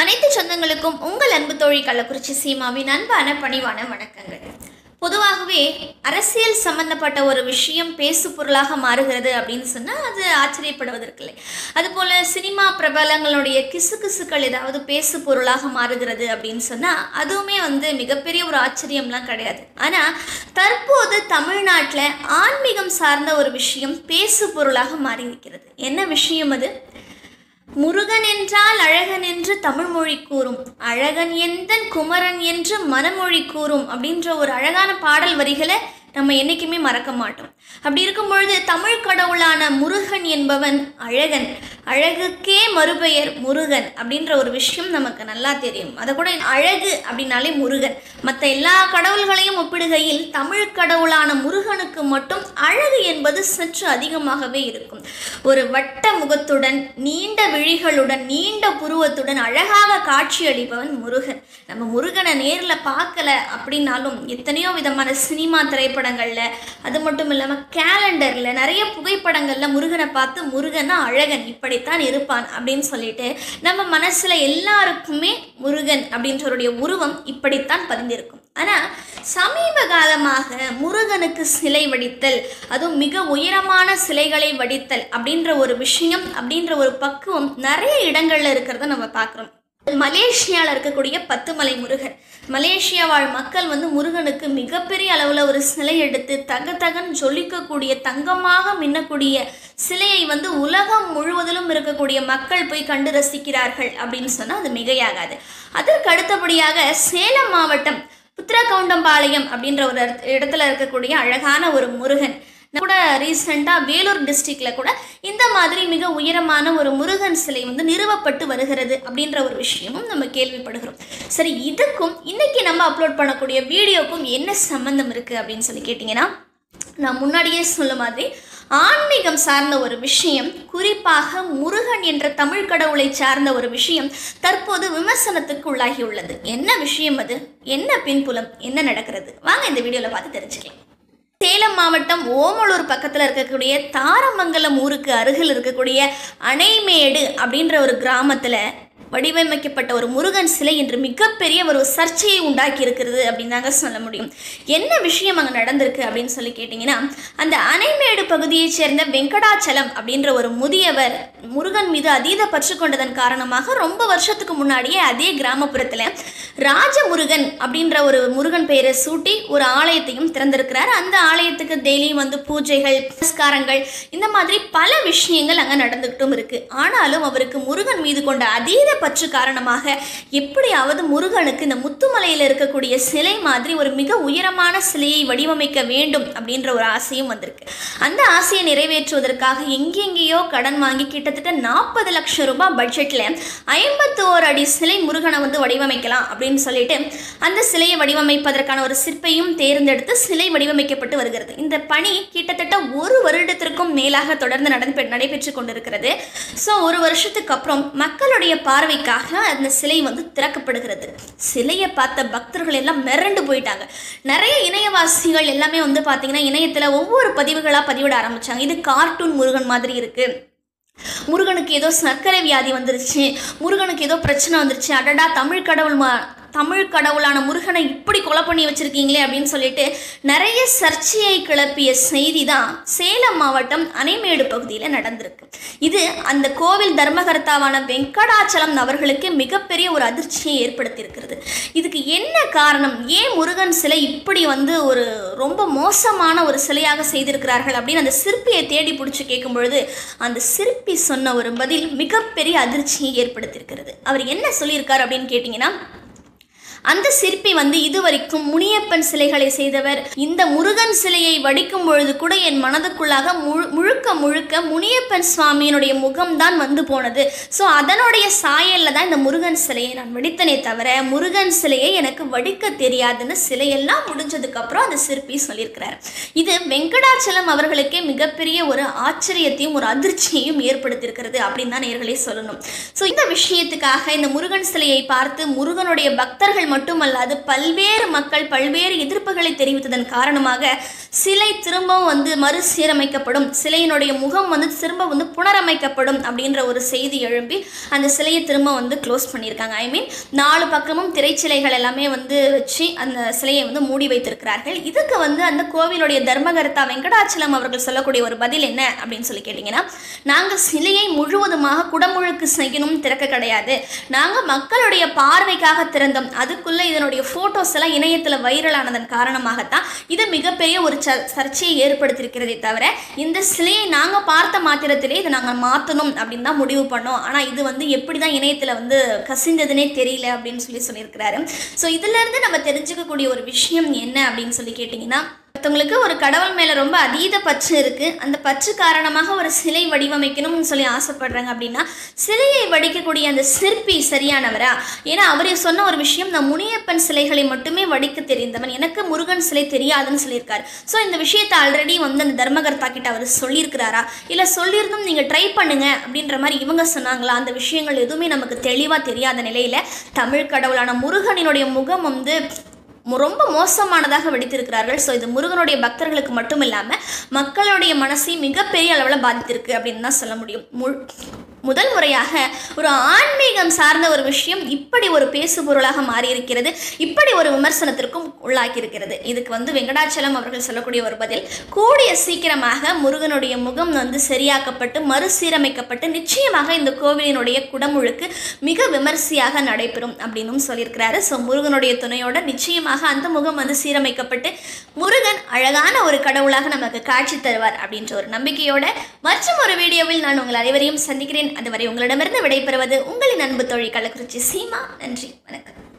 அனைத்து சொந்தங்களுக்கும் உங்கள் அன்பு தோழி கள்ளக்குறிச்சி சீமாவின் அன்பான பணிவான வணக்கங்கள். பொதுவாகவே அரசியல் சம்பந்தப்பட்ட ஒரு விஷயம் பேசு பொருளாக மாறுகிறது அப்படின்னு சொன்னால் அது ஆச்சரியப்படுவதற்கில்லை. அதுபோல் சினிமா பிரபலங்களுடைய கிசுகிசுக்கள் ஏதாவது பேசு பொருளாக மாறுகிறது அப்படின்னு சொன்னால் அதுவுமே மிகப்பெரிய ஒரு ஆச்சரியம்லாம் கிடையாது. ஆனால் தற்போது தமிழ்நாட்டில் ஆன்மீகம் சார்ந்த ஒரு விஷயம் பேசு பொருளாக மாறி இருக்கிறது. என்ன விஷயம் அது? முருகன் என்றால் அழகன் என்று தமிழ்மொழி கூறும், அழகன் எந்தன் குமரன் என்று மனமொழி கூறும் அப்படின்ற ஒரு அழகான பாடல் வரிகளை நம்ம என்றைக்குமே மறக்க மாட்டோம். அப்படி இருக்கும் பொழுது தமிழ் கடவுளான முருகன் என்பவன் அழகன், அழகுக்கே மறுபெயர் முருகன் அப்படின்ற ஒரு விஷயம் நமக்கு நல்லா தெரியும். அதை கூட அழகு அப்படின்னாலே முருகன். மற்ற எல்லா கடவுள்களையும் ஒப்பிடுகையில் தமிழ் கடவுளான முருகனுக்கு மட்டும் அழகு என்பது சற்று அதிகமாகவே இருக்கும். ஒரு வட்ட முகத்துடன், நீண்ட விழிகளுடன், நீண்ட புருவத்துடன் அழகாக காட்சியளிப்பவன் முருகன். நம்ம முருகனை நேரில் பார்க்கல அப்படின்னாலும் எத்தனையோ விதமான சினிமா திரைப்படங்களில், அது மட்டும் இல்லாமல் கேலண்டரில், நிறைய புகைப்படங்களில் முருகனை பார்த்து முருகனா அழகன் இப்படித்தான் இருப்பான் அப்படின்னு சொல்லிட்டு நம்ம மனசில் எல்லாருக்குமே முருகன் அப்படின்றவருடைய உருவம் இப்படித்தான் பதிந்திருக்கும். ஆனால் சமீப காலமாக முருகனுக்கு சிலை வடித்தல், அதுவும் மிக உயரமான சிலைகளை வடித்தல் அப்படின்ற ஒரு விஷயம், அப்படின்ற ஒரு பக்குவம் நிறைய இடங்களில் இருக்கிறத நம்ம பார்க்குறோம். மலேசியாவில் இருக்கக்கூடிய பத்துமலை முருகன், மலேசியா வாழ் மக்கள் முருகனுக்கு மிகப்பெரிய அளவில் ஒரு சிலை எடுத்து தகன்னு ஜொலிக்கக்கூடிய, தங்கமாக மின்னக்கூடிய சிலையை உலகம் முழுவதிலும் இருக்கக்கூடிய மக்கள் போய் கண்டு ரசிக்கிறார்கள் அப்படின்னு சொன்னால் அது மிகையாகாது. அதற்கு அடுத்தபடியாக சேலம் மாவட்டம் புத்திரகவுண்டம்பாளையம் அப்படின்ற ஒரு இடத்துல இருக்கக்கூடிய அழகான ஒரு முருகன் கூட ரீசெண்டாக வேலூர் டிஸ்ட்ரிக்டில் கூட இந்த மாதிரி மிக உயரமான ஒரு முருகன் சிலை நிறுவப்பட்டு வருகிறது அப்படின்ற ஒரு விஷயமும் நம்ம கேள்விப்படுகிறோம். சரி, இதுக்கும் இன்னைக்கு நம்ம அப்லோட் பண்ணக்கூடிய வீடியோக்கும் என்ன சம்பந்தம் இருக்குது அப்படின்னு சொல்லி கேட்டிங்கன்னா, நான் முன்னாடியே சொல்ல மாதிரி ஆன்மீகம் சார்ந்த ஒரு விஷயம், குறிப்பாக முருகன் என்ற தமிழ் கடவுளை சார்ந்த ஒரு விஷயம் தற்போது விமர்சனத்துக்கு உள்ளாகி உள்ளது. என்ன விஷயம் அது? என்ன பின்புலம்? என்ன நடக்கிறது? வாங்க இந்த வீடியோவில் பார்த்து தெரிஞ்சுக்கலாம். சேலம் மாவட்டம் ஓமலூர் பக்கத்தில் இருக்கக்கூடிய தாரமங்கலம் ஊருக்கு அருகில் இருக்கக்கூடிய அணைமேடு அப்படின்ற ஒரு கிராமத்தில் வடிவமைக்கப்பட்ட ஒரு முருகன் சிலை என்று மிகப்பெரிய ஒரு சர்ச்சையை உண்டாக்கி இருக்கிறது அப்படின்னு தாங்க சொல்ல முடியும். என்ன விஷயம் அங்கே நடந்திருக்கு அப்படின்னு சொல்லி கேட்டிங்கன்னா, அந்த அணைமேடு பகுதியைச் சேர்ந்த வெங்கடாச்சலம் அப்படின்ற ஒரு முதியவர் முருகன் மீது அதீத பற்று கொண்டதன் காரணமாக ரொம்ப வருஷத்துக்கு முன்னாடியே அதே கிராமப்புறத்தில் ராஜமுருகன் அப்படின்ற ஒரு முருகன் பெயரை சூட்டி ஒரு ஆலயத்தையும் திறந்திருக்கிறார். அந்த ஆலயத்துக்கு டெய்லியும் பூஜைகள், புனஸ்காரங்கள், இந்த மாதிரி பல விஷயங்கள் அங்கே நடந்துகிட்டும் இருக்கு. ஆனாலும் அவருக்கு முருகன் மீது கொண்ட அதீத பற்று காரணமாக எப்படியாவது முருகனுக்கு இந்த முத்துமலையில் இருக்கக்கூடிய சிலை மாதிரி ஒரு மிக உயரமான சிலையை வடிவமைக்க வேண்டும் அப்படின்ற ஒரு ஆசையும் வந்திருக்கு. அந்த ஆசையை நிறைவேற்றுவதற்காக எங்கெங்கேயோ கடன் வாங்கி கிட்டத்தட்ட 40 லட்சம் ரூபாய் பட்ஜெட்டில் 51 அடி சிலை முருகனை வடிவமைக்கலாம் அப்படின்னு சொல்லிட்டு அந்த சிலையை வடிவமைப்பதற்கான ஒரு சிற்பையும் தேர்ந்தெடுத்து சிலை வடிவமைக்கப்பட்டு வருகிறது. இந்த பணி கிட்டத்தட்ட 1 வருடத்திற்கும் மேலாக தொடர்ந்து நடைபெற்று கொண்டிருக்கிறது. ஸோ 1 வருஷத்துக்கு அப்புறம் மக்களுடைய பார்வைக்காக அந்த சிலை திறக்கப்படுகிறது. சிலையை பார்த்த பக்தர்கள் எல்லாம் மிரண்டு போயிட்டாங்க. நிறைய இணையவாசிகள் எல்லாமே பார்த்தீங்கன்னா இணையத்தில் ஒவ்வொரு பதிவுகளாக பதிவிட ஆரம்பிச்சாங்க. இது கார்ட்டூன் முருகன் மாதிரி இருக்கு, முருகனுக்கு ஏதோ சர்க்கரை வியாதி வந்துருச்சு, முருகனுக்கு ஏதோ பிரச்சனை வந்துருச்சு, அடடா தமிழ் கடவுளான முருகனை இப்படி கொலை பண்ணி வச்சிருக்கீங்களே அப்படின்னு சொல்லிட்டு நிறைய சர்ச்சையை கிளப்பிய செய்தி தான் சேலம் மாவட்டம் அணைமேடு பகுதியில் நடந்திருக்கு. இது அந்த கோவில் தர்மகர்த்தாவான வெங்கடாச்சலம் அவர்களுக்கு மிகப்பெரிய ஒரு அதிர்ச்சியை ஏற்படுத்தியிருக்கிறது. இதுக்கு என்ன காரணம்? ஏன் முருகன் சிலை இப்படி ஒரு ரொம்ப மோசமான ஒரு சிலையாக செய்திருக்கிறார்கள் அப்படின்னு அந்த சிற்பியை தேடி பிடிச்சி கேட்கும் பொழுது அந்த சிற்பி சொன்ன ஒரு பதில் மிகப்பெரிய அதிர்ச்சியை ஏற்படுத்தியிருக்கிறது. அவர் என்ன சொல்லியிருக்கார் அப்படின்னு கேட்டிங்கன்னா, அந்த சிற்பி இதுவரைக்கும் முனியப்பன் சிலைகளை செய்தவர். இந்த முருகன் சிலையை வடிக்கும் பொழுது கூட என் மனதுக்குள்ளாக முழுக்க முனியப்பன் சுவாமியினுடைய முகம்தான் போனது. ஸோ அதனுடைய சாயலில் தான் இந்த முருகன் சிலையை நான் வடித்தனே தவிர முருகன் சிலையை எனக்கு வடிக்க தெரியாதுன்னு சிலையெல்லாம் முடிஞ்சதுக்கப்புறம் அந்த சிற்பி சொல்லியிருக்கிறார். இது வெங்கடாச்சலம் அவர்களுக்கே மிகப்பெரிய ஒரு ஆச்சரியத்தையும் ஒரு அதிர்ச்சியையும் ஏற்படுத்தியிருக்கிறது அப்படின்னு தான் நேர்களே சொல்லணும். ஸோ இந்த விஷயத்துக்காக இந்த முருகன் சிலையை பார்த்து முருகனுடைய பக்தர்கள் மட்டுமல்லாது பல்வேறு மக்கள் பல்வேறு எதிர்ப்புகளை தெரிவித்ததன் காரணமாக சிலை திரும்பவும் மறுசீரமைக்கப்படும், சிலையினுடைய முகம் திரும்ப புனரமைக்கப்படும் அப்படின்ற ஒரு செய்தி எழும்பி அந்த சிலையை திரும்ப க்ளோஸ் பண்ணியிருக்காங்க. ஐ மீன் 4 பக்கமும் திரைச்சிலைகள் எல்லாமே வச்சு அந்த சிலையை மூடி வைத்திருக்கிறார்கள். இதுக்கு அந்த கோவிலுடைய தர்மகர்த்தா வெங்கடாச்சலம் அவர்கள் சொல்லக்கூடிய ஒரு பதில் என்ன அப்படின்னு சொல்லி கேட்டிங்கன்னா, நாங்கள் சிலையை முழுவதுமாக குடமுழுக்கு செய்யணும் திறக்க கிடையாது, நாங்கள் மக்களுடைய பார்வைக்காக திறந்தோம். அதுக்குள்ளே இதனுடைய ஃபோட்டோஸ் எல்லாம் இணையத்தில் வைரலானதன் காரணமாகத்தான் இது மிகப்பெரிய ஒரு சர்ச்சையை ஏற்படுத்தியிருக்கிறதே தவிர இந்த சிலையை நாங்கள் பார்த்த மாத்திரத்திலே இதை நாங்கள் மாற்றணும் அப்படின்னு தான் முடிவு பண்ணோம். ஆனால் இது எப்படி தான் இணையத்தில் கசிந்ததுனே தெரியல அப்படின்னு சொல்லியிருக்கிறாரு. ஸோ இதிலேருந்து நம்ம தெரிஞ்சுக்கக்கூடிய ஒரு விஷயம் என்ன அப்படின்னு சொல்லி கேட்டிங்கன்னா, மற்றவங்களுக்கு ஒரு கடவுள் மேலே ரொம்ப அதீத பற்று இருக்குது, அந்த பற்று காரணமாக ஒரு சிலை வடிவமைக்கணும்னு சொல்லி ஆசைப்படுறாங்க அப்படின்னா சிலையை வடிக்கக்கூடிய அந்த சிற்பி சரியானவரா? ஏன்னா அவரே சொன்ன ஒரு விஷயம், நான் முனியப்பன் சிலைகளை மட்டுமே வடிக்க தெரிந்தவன், எனக்கு முருகன் சிலை தெரியாதுன்னு சொல்லியிருக்காரு. ஸோ இந்த விஷயத்தை ஆல்ரெடி அந்த தர்மகர்த்தா கிட்ட அவர் சொல்லியிருக்கிறாரா, இல்லை சொல்லியிருந்தும் நீங்கள் ட்ரை பண்ணுங்க அப்படின்ற மாதிரி இவங்க சொன்னாங்களா? அந்த விஷயங்கள் எதுவுமே நமக்கு தெளிவாக தெரியாத நிலையில் தமிழ் கடவுளான முருகனினுடைய முகம் ரொம்ப மோசமானதாக வெடித்திருக்கிறார்கள். ஸோ இது முருகனுடைய பக்தர்களுக்கு மட்டும் இல்லாமல் மக்களுடைய மனசையும் மிகப்பெரிய அளவில் பாதித்திருக்கு அப்படின்னு தான் சொல்ல முடியும். முதல் முறையாக ஒரு ஆன்மீகம் சார்ந்த ஒரு விஷயம் இப்படி ஒரு பேசுபொருளாக மாறியிருக்கிறது, இப்படி ஒரு விமர்சனத்திற்கும் உள்ளாக்கியிருக்கிறது. இதுக்கு வெங்கடாச்சலம் அவர்கள் சொல்லக்கூடிய ஒரு பதில், கூடிய சீக்கிரமாக முருகனுடைய முகம் சரியாக்கப்பட்டு மறுசீரமைக்கப்பட்டு நிச்சயமாக இந்த கோவிலினுடைய குடமுழுக்கு மிக விமர்சையாக நடைபெறும் அப்படின்னு சொல்லியிருக்கிறாரு. ஸோ முருகனுடைய துணையோட நிச்சயமாக அந்த முகம் சீரமைக்கப்பட்டு முருகன் அழகான ஒரு கடவுளாக நமக்கு காட்சி தருவார் அப்படின்ற ஒரு நம்பிக்கையோட மற்றும் ஒரு வீடியோவில் நான் உங்கள் அனைவரையும் சந்திக்கிறேன். அதுவரை உங்களிடமிருந்து விடைபெறுவது உங்களின் அன்பு தோழி கள்ளக்குறிச்சி சீமா. நன்றி, வணக்கம்.